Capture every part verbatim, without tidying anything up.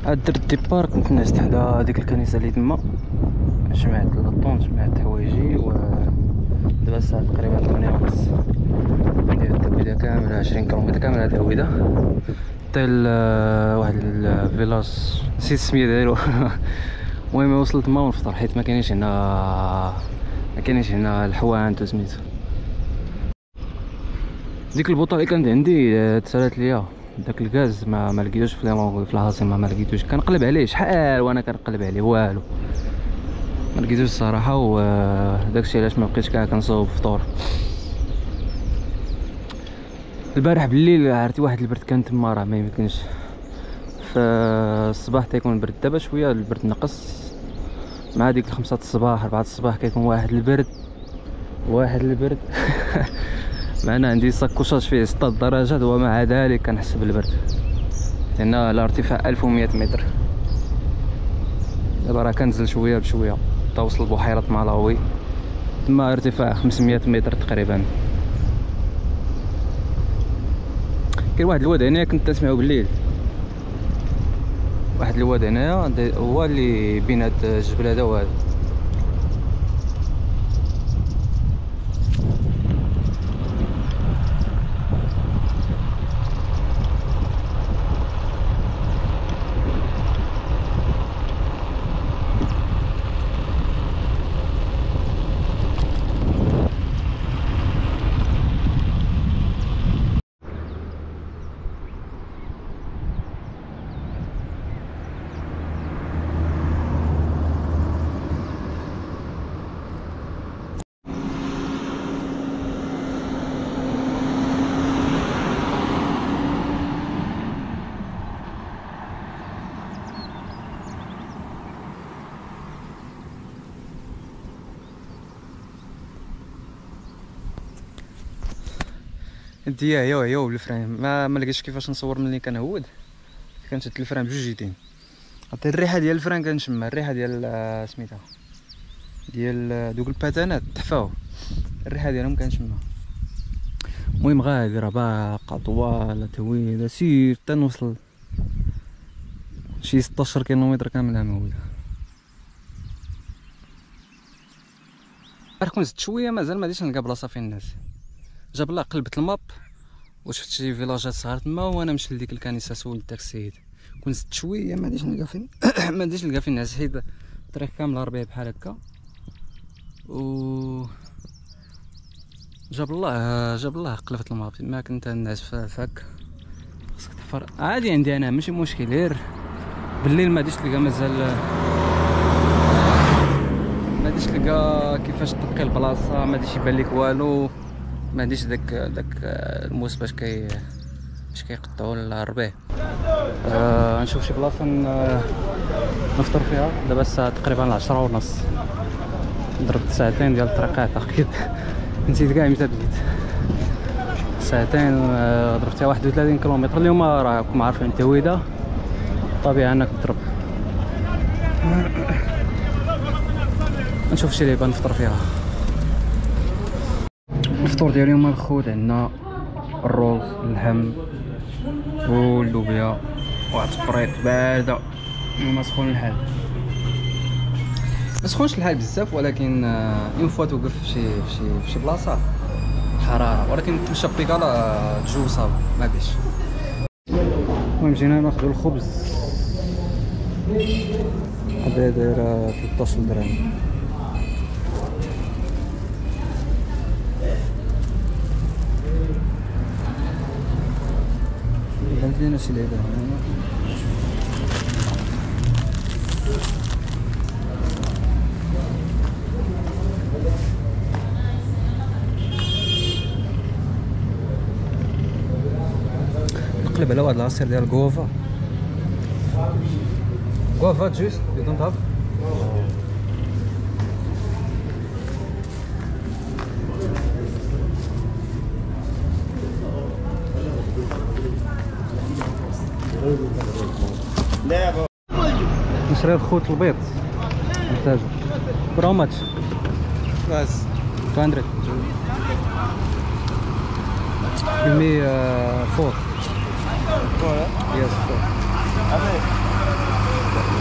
هاد درت ديبار، كنت نعست حدا ديك الكنيسه اللي تما، جمعت لاطون، جمعت حوايجي، و دابا الساعه تقريبا ثمانية ونص. ندير التهويده كامله عشرين كيلومتر كامله التهويده حتى واحد الفيلاج نسيت السميه ديالو. المهم وصلت ما ونفطر حيت ما كاينينش هنا ما كاينينش هنا الحوانت وسميتو. ديك البوطه اللي كانت عندي تسالات ليا، داك الغاز ما ما لقيتوش في لي في العاصمه، ما لقيتوش. كنقلب عليه شحال وانا كنقلب عليه والو ما لقيتوش الصراحه، وداكشي علاش ما بقيتش كاع كنصوب فطور. البارح بالليل عرفتي واحد البرد كان تما، راه ما يمكنش. في الصباح تيكون البرد، دابا شويه البرد نقص مع ديك خمسة الصباح أربعة الصباح كيكون واحد البرد واحد البرد. معنا عندي ساكوشاج فيه ستة درجات ومع ذلك كنحس بالبرد. هنا على ارتفاع ألف ومية متر. دابا راه كنزل شويه بشويه حتى وصل بحيره مالاوي، تما ارتفاع خمسمية متر تقريبا. كاين واحد الواد هنايا كنت نسمعو بالليل، واحد الواد هنايا هو اللي بين هاد الجبل هذا وهذا. انتي هي هي بالفران، ما ما لقيتش كيفاش نصور ملي كنهود. كنشد الفران بجوج يدين، عطي الريحه ديال الفران كنشمها، الريحه ديال سميتها ديال دوك الباتانات تحفاو، الريحه ديالهم كنشمها. المهم غادي راه باقا طواله طويله، سير حتى نوصل شي ستاشر كيلومتر كامله مهوده. راه كون زدت شويه مازال ما غاديش نلقى بلاصه فين الناس. جاب الله قلبت الماب وشفت شي فيلاجات صغار تما، وانا مشيت لديك الكنيسه سولت داك السيد. كون زدت شويه ما غاديش نلقى فين ما غاديش نلقى فين الناس، حيت الطريق كامله ربيع بحال هكا. و جاب الله جاب الله قلبت الماب ما كنت الناس فاك خصك تحفر عادي. عندي انا ماشي مشكل، غير بالليل ما غاديش تلقى مازال ما غاديش تلقى كيفاش تنقي البلاصه، ما غاديش يبان لك والو، ما عنديش داك داك الموس باش كي باش كيقطعوا الربيع. آه نشوف شي بلاصه نفطر فيها. دابا الساعه تقريبا العشرة ونص، ضربت ساعتين ديال الطريقات اكيد. نسيت كاع متى بديت. ساعتين ضربت فيها واحد وثلاثين كيلومتر. اليوم راكم عارفين التهويده طبيعي انك تضرب. نشوف شي لعبه نفطر فيها. الفطور ديال اليوم الخوت عندنا الروز اللحم واللوبيا واحد السبريط بارده. اليوم سخون الحال، ما سخونش الحال بزاف، ولكن اون فوا توقف في شي في شي في شي بلاصه حراره، ولكن تمشى بيكالا الجو صافي ما بيش. المهم جينا ناخذ الخبز، هذا داير ثلاثطاش درهم. بانت لينا شي لعبه هنا. نقلب على واحد العصير ديال الكوافا. كوافا جوس يو دونت هاف. نشري الخوت البيض نحتاجو. فور ماتش بس مئتين. Give me uh, four. Four, yeah? Yes, four.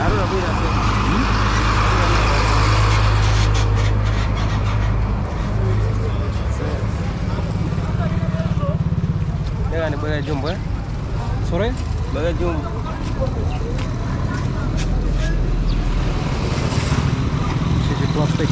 Jangan boleh jumpa. Sorry? Boleh jumpa. Sisi plastik.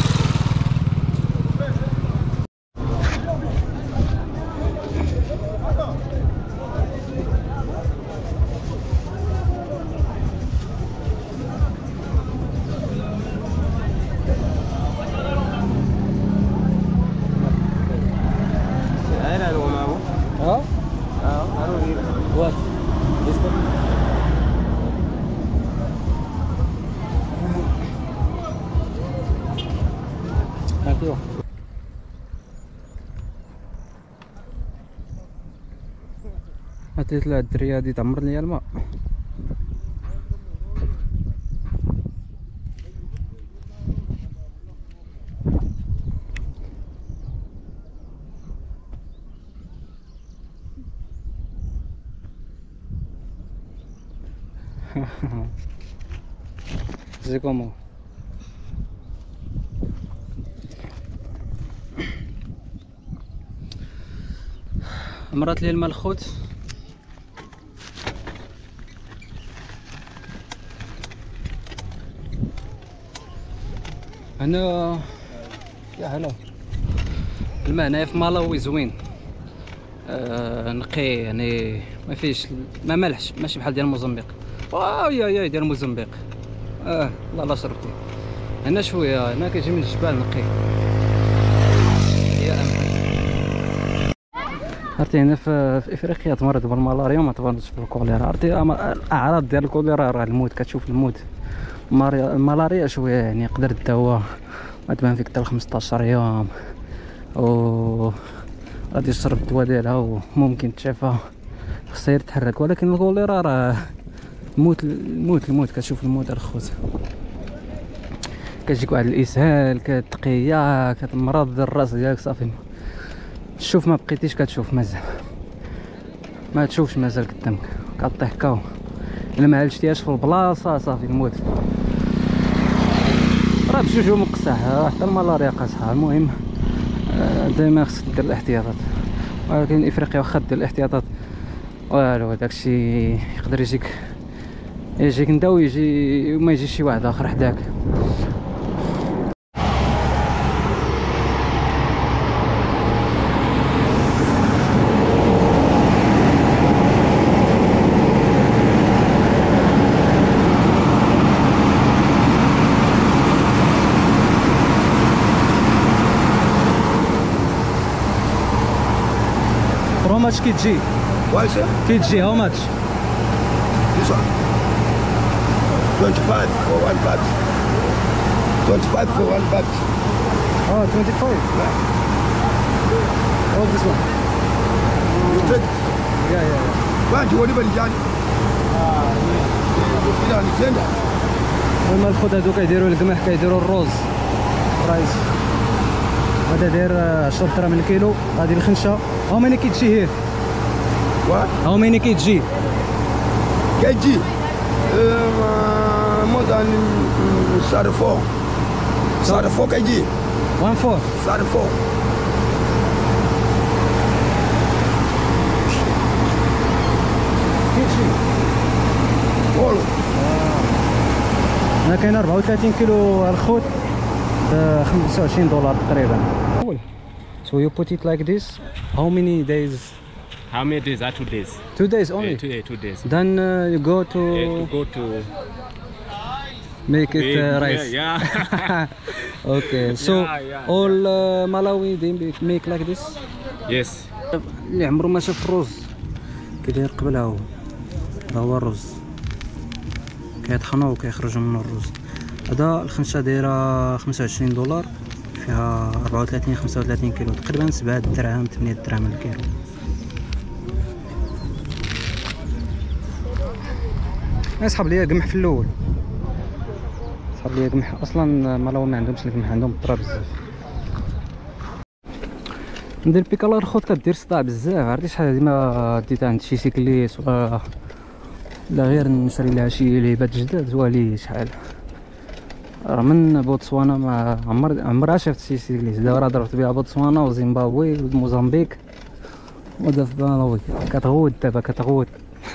Oh? What? This one? Thank you. عطيت لها الدريه هادي تعمر ليا الماء. C'est comment? مرات لي الماء الخوت. هنا يا هلا الماء هنايا في مالاوي زوين، آه نقي يعني ما فيش ما مالحش، ماشي بحال ديال موزمبيق. اه يا يا ديال موزمبيق. اه الله لا شربتي. هنا شويه، هنا كيجي من الجبال نقي. يا امل عرفتي هنا في, في افريقيا تمرض بالملاريا وما تمرضش بالكوليرا. عرفتي الاعراض ديال الكوليرا راه الموت، كتشوف الموت. الملاريا شويه يعني يقدر الدواء ما تبان فيك حتى ل خمسطاش يوم، و غادي تشرب الدواء ديالها وممكن تشافى خصها تتحرك. ولكن الكوليرا راه الموت الموت الموت كتشوف الموت الخوت. كتجيك واحد الاسهال، كتقيا، كتمرض الراس ديالك صافي. شوف ما بقيتيش كتشوف، مازال ما تشوفش مازال قدامك، كطيح كاو. الا ما عالجتيهاش في البلاصه صافي الموت. راه بجوج مقصح، حتى الملاريا قاصحه. المهم دائما خصك دير الاحتياطات، ولكن افريقيا واخا دير الاحتياطات والو داكشي يقدر يجيك يجيك انت ويجي وما يجيش شي واحد اخر حداك. How much K G? What is it? K G, how much? This one? twenty-five for one bag. twenty-five for one bag. Oh, twenty-five? Yeah. Oh, this one? You take it. Yeah, yeah, yeah. Why do you want to buy it? Ah, yeah. هما الخوت هادو كيديروا القمح، كيديروا الروز رايس. هذا داير عشرة دراهم الكيلو. هذه الخنشه. How many K G here? What? How many K G? K G? Uh, more than thirty-four. thirty-four K G. One four. thirty-four. K G. All. هنا كاين أربعة وثلاثين كيلو الخوت ب خمسة وعشرين دولار تقريبا. So you put it like this. How many days? How many days are two days? Two days only. Yeah, two, yeah, two days. Then uh, you go to Yeah, to go to make it uh, rice. Yeah, yeah. Okay. So Yeah, yeah, all uh, Malawi they make like this. Yes. اللي عمرو ما شاف الرز كيداير قبلها هو. هذا هو الرز كيطحنوه وكيخرجوا منه الرز. هذا الخنشه دايره خمسة وعشرين دولار، فيها أربعة وثلاثين خمسة وثلاثين كيلو، تقريبا سبعة دراهم ثمانية دراهم الكيلو. يسحب ليا قمح في الاول، يسحب ليا قمح. اصلا مالاو ما عندهمش القمح، عندهم الطرا بزاف. ندير بيكالا الخوت كدير صداع بزاف. عرفتي شحال هادي ما ديتها عند شي سيكليس ولا لا غير نشري لها شي لعيبات جداد والي شحال. راه من بوتسوانا ما عمر عمرها شفت شي سيكليست. دابا ضربت بها بوتسوانا وزيمبابوي وموزمبيق ودابا مالاوي كتغود دابا كتغود.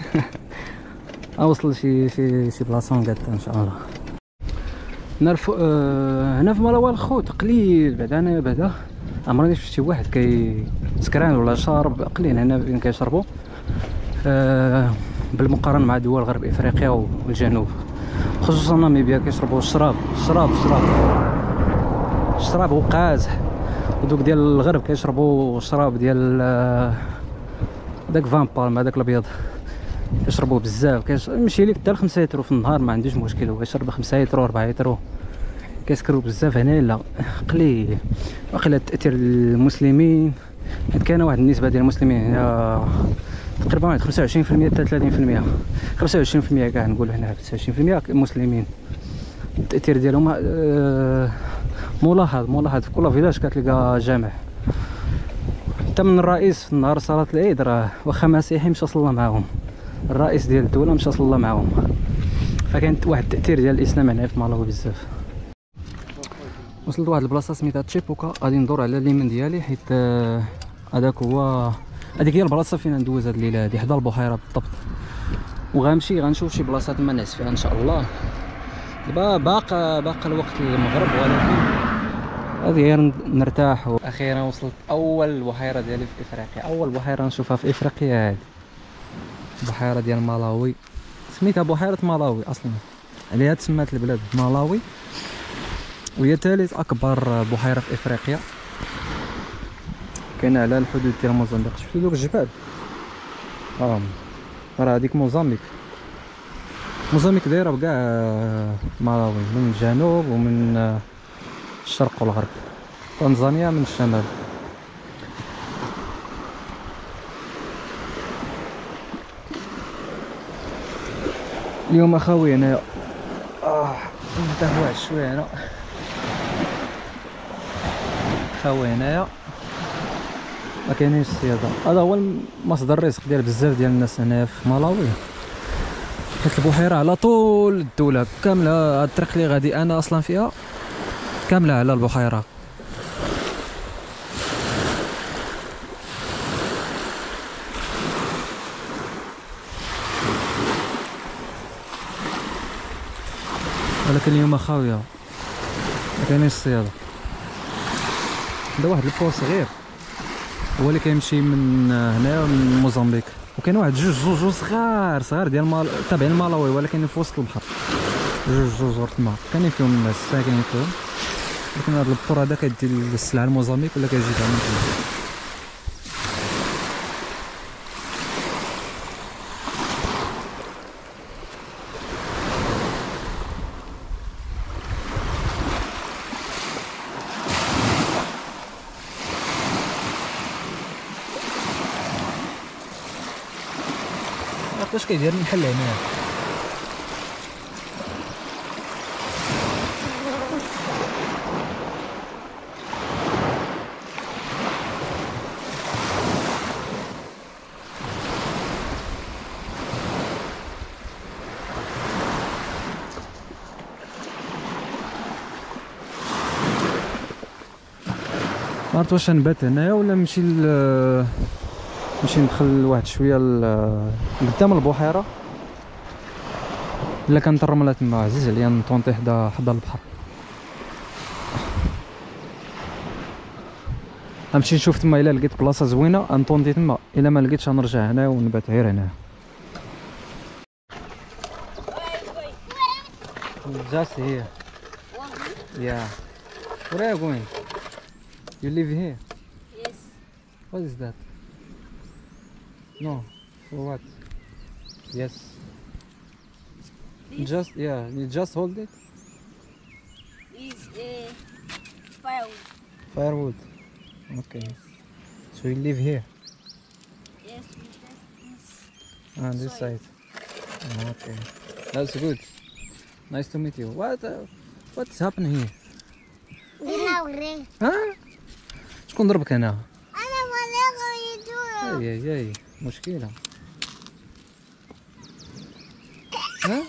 اوصل شي شي شي بلاصه مقاده ان شاء الله. نعرف آه هنا في ملاوي الخوت قليل بعدا. انا بعدا عمرني شفت شي واحد كي سكران ولا شارب قليل هنا فين كيشربوا آه بالمقارنه مع دول غرب افريقيا والجنوب، خصوصا ناميبيا كيشربوا الشراب الشراب الشراب الشراب وقاز. ودوك ديال الغرب كيشربوا الشراب ديال آه داك فان بالم هذاك الابيض كيشربوه بزاف. كيمشي لك حتى خمسة يترو في النهار ما عندوش مشكل، هو يشرب خمسة يترو أربعة يترو. كيسكروا بزاف. هنا لا قليل. واقيلا تاثير المسلمين حيت كاينه واحد النسبه ديال المسلمين هنا تقريبا واحد خمسة وعشرين في المية حتى ثلاثين في المية خمسة وعشرين في المية كاع نقولوا هنا خمسة وعشرين في المية مسلمين. التاثير ديالهم آه ملاحظ ملاحظ في كل فيلاج كتلقى جامع. حتى من الرئيس في نهار صلاه العيد راه واخا مسيحي مشى صلى معاهم، الرئيس ديال الدوله مشى صلى معاهم. فكان واحد التاثير ديال الاسلام هنا في مالاوي بزاف. وصلت لواحد البلاصه سميتها تشيبوكا، غادي ندور على اليمين ديالي حيت هذاك هو هذيك هي البلاصه فين ندوز هاد الليله هادي حدا البحيره بالضبط. وغنمشي غنشوف شي بلاصات ما نعس فيها ان شاء الله. دابا باقى باقى الوقت المغرب ولكن هذه غير نرتاح. واخيرا وصلت اول بحيره ديالي في افريقيا، اول بحيره نشوفها في افريقيا هذه البحيره ديال مالاوي. سميتها بحيره مالاوي اصلا، عليها تسمات البلاد مالاوي، وهي ثالث اكبر بحيره في افريقيا. كاينه على الحدود ديال موزمبيق. شفتوا دوك الجبال؟ اه راه هذيك موزمبيق. موزمبيق دايره بكاع مالاوي من الجنوب ومن الشرق والغرب، تنزانيا من الشمال. اليوم اخاوي هنايا اه نرتاح واحد شويه هنا. خاوي هنايا ما كاينينش الصياده. هذا هو مصدر الرزق ديال بزاف ديال الناس هنا في مالاوي، حيت البحيره على طول الدوله كامله. هاد الطريق اللي غادي انا اصلا فيها كامله على البحيره. ولكن اليوم خاويه ما كاينينش الصياده. هذا واحد البو صغير هو اللي كيمشي من هنا من موزمبيق، وكاين واحد جوج جوج جوج صغار صغار ديال مال تابعين مالاوي ولكن في وسط البحر. جوج جوج ورد الماء كاينين فيهم الناس ساكنين فيهم، لكن هذا البحر هذا كيدي السلعه لموزمبيق ولا كيجيبها من تما. واش كيدير المحل هنا؟ عرفت واش نبات هنايا ولا نمشي ل نمشي ندخل واحد شويه قدام البحيره، الا كانت الرمله تما عزيز عليا نطونطي حدا حدا البحر. غنمشي نشوف تما الا لقيت بلاصه زوينه نطونطي تما، الا ما لقيتش غنرجع هنا ونبات غير هنا. Just here. Yeah. Where are you going? You live here? Yes. What is that? No. For what? Yes. This Just yeah. You just hold it. is a firewood. Firewood. Okay. So you live here? Yes, we have this. On this Soil. side. Oh, okay. That's good. Nice to meet you. What? Uh, what's happening here? Dinaure. ها؟ شكون ضربك هنا؟ أنا بلغ يدور. اي اي اي مشكلة. Huh?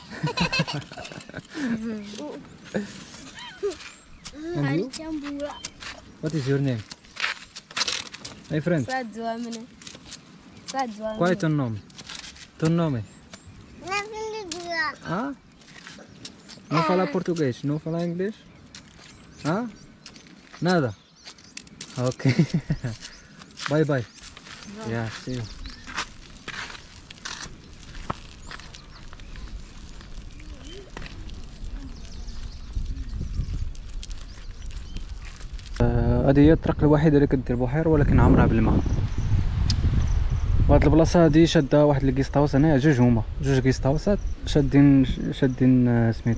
And you? Jambula. What is your name? Hey friend, Sadwamene. Sadwamene. qual é teu nome? Teu nome? Naviligura. Ah? Não fala português, não fala inglês? Ah? Nada? Ok. Bye bye. Yeah, see you. هذه هي الطريق الوحيده اللي كدير البحيره ولكن عامرها بالماء. وهاد البلاصه هادي شاده واحد الكيست هاوس هنايا، جوج هما جوج كيست هاوسات شادين شادين سميتو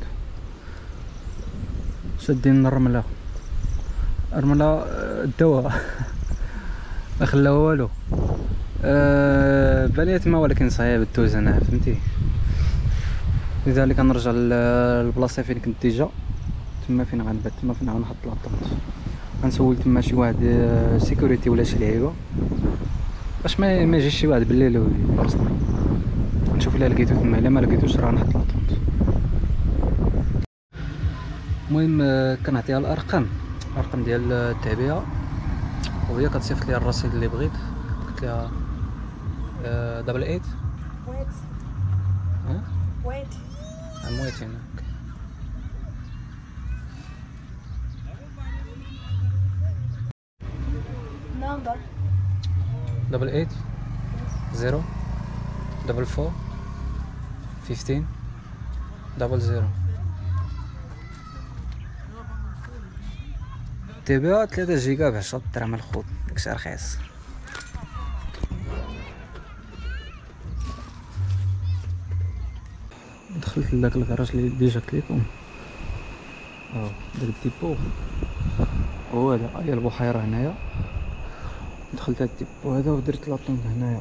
شادين الرمله الرمله الدواء ما خلاو والو. أه بانية ما ولكن صعيب الدوز هنا فهمتي، لذلك غنرجع للبلاصه فين كنت ديجا، تما فين غنبات، تما فين غنحط لاطونط. غنسول تما شي واحد سيكوريتي ولا شي لعيبه باش ما ما يجيش شي واحد بالليل ويبرصنا. نشوف الا لقيتو تما، الا ما لقيتوش راه نحط لاطونط. المهم كنعطيها الارقام الارقام ديال التعبئه وهي كتصيفط لي الرصيد اللي بغيت. قلت لها دبل ايت Wait, ها wait. I'm waiting. Number. Double eight zero double four fifteen double zero. تبيع ثلاثة جيجا بعشرة دراهم الخوت، داكشي رخيص. دخلت لداك الكراج اللي ديجا كليكم، اه داك الديبو هو هذا، هي البحيرة هنايا. دخلت هاد الديبو هذا ودرت لاطونط هنايا.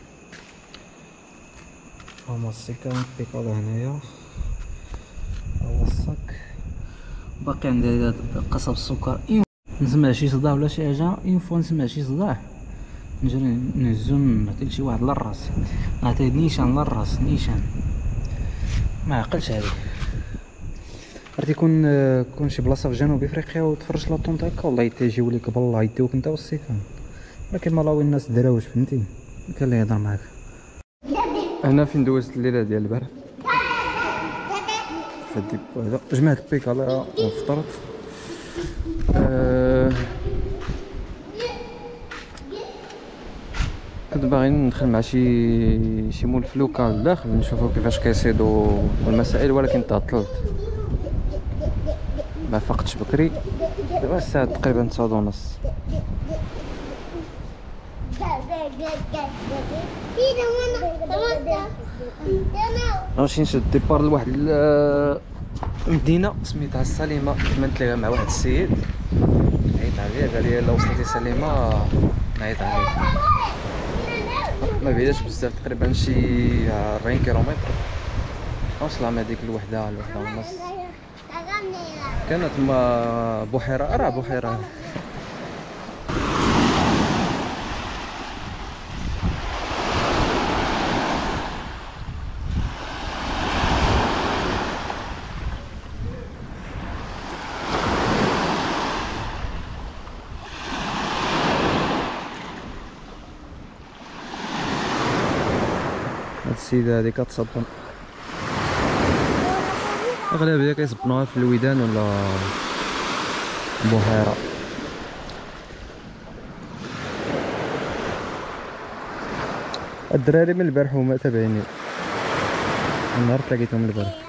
هما السيكان بيكالا هنايا، هو الصاك. باقي عندي هاد قصب السكر، نسمع شي صداع ولا شي حاجة، اون فوا نسمع شي صداع نجري نهزو نعطي لشي واحد للراس، نعطيه نيشان للراس، نيشان ما عقلش هادي. عرفتي كون كون شي بلاصه في جنوب افريقيا وتفرج لاطونط هكا والله تيجيو ليك بالله يديوك انت والسيكان، ولكن ملاوي الناس دراوش فهمتي، كان اللي يهضر معاك. هنا فين دوزت الليله ديال البارح في الديبو هذا، جمعت بيكالا وفطرت. أه كنت باغي ندخل مع شي شي مول في لوكال لداخل نشوفو كيفاش كيصيدو المسائل، ولكن تعطلت ما فقتش بكري. دابا الساعه تقريبا تسعة ونص. غنمشي نشد ديبار لواحد المدينه سميتها السليمه، تمنت ليها مع واحد السيد عيط عليا قال لي الا وصلتي سليمه نعيط عليك. ما بعيداش بزاف، تقريبا شي أربعين كيلومتر نوصلها مع ديك الوحده الوحده ونص. كانت تما بحيره، راه بحيره. هاد السيدة هادي كتصبن، اغلبية كيصبنوها في الودان ولا البحيرة. الدراري من البارح هما تابعيني، النهار تلاقيتهم البارح.